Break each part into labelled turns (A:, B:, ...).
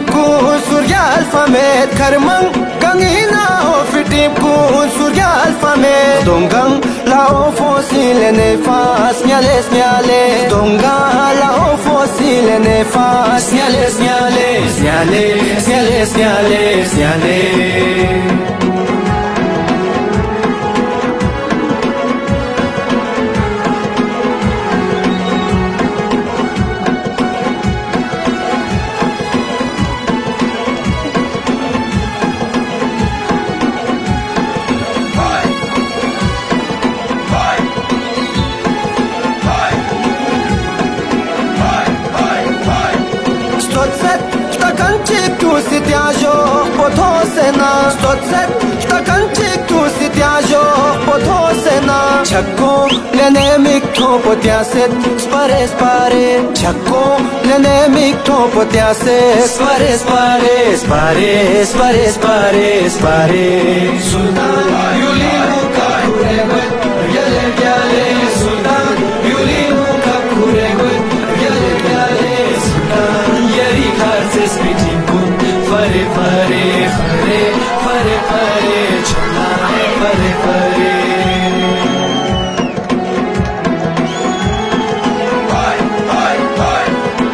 A: kun surya alphabet karmang gangina ofitipun surya alphabet dongang lao fosile ne fas nyales nyales dongang lao fosile ne fas nyales nyales nyales nyales nyales nyales. Tu si ti ajo potho sena stotzet takanchik tu si ti ajo potho sena chakko lene mikto potyaset spare spare chakko lene mikto potyaset spare spare spare spare spare spare sultan yulinu ka kuregot yale yale sultan yulinu ka kuregot yale yale sultan yeri kharses bitin fare fare fare fare fare chola fare fare bye bye bye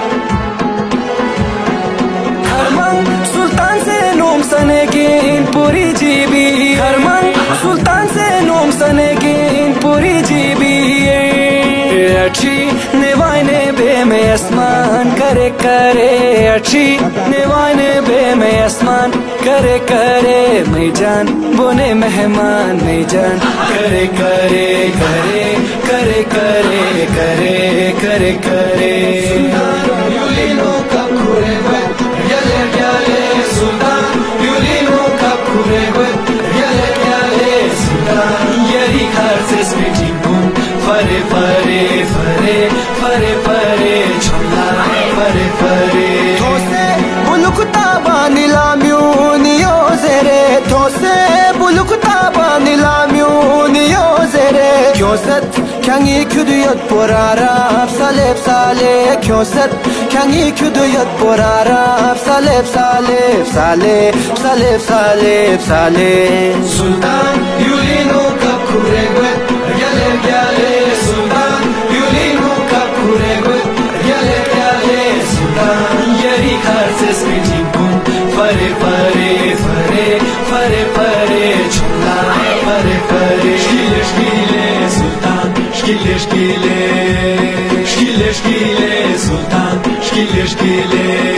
A: Karman sultan se nom sanegin puri jibi Karman sultan se nom sanegin puri jibi अच्छी निवाने बे में आसमान करे करे अच्छी निवाने बे में आसमान करे करे मैं जान बोने मेहमान मैं जान करे करे करे करे करे करे करे करे युलिनो का खुरे यले यले सुल्तान युलिनो का खुरे यले यले सुल्तान यही खारसेस बेटी कुन फरे फरे फरे फरे फरे chola fare fare tose bulukta banila myuniyo zere tose bulukta banila myuniyo zere kyoset kangi kuduyat porarab salep sale kyoset kangi kuduyat porarab salep salep salep salep salep salep sultan yulino ka kuregot yale yale sultan yulino ka kuregot yale yale sultan yeri kharses bitin kun fare fare fare fare fare chola fare fare shkile shkile sultan shkile shkile shkile shkile sultan shkile shkile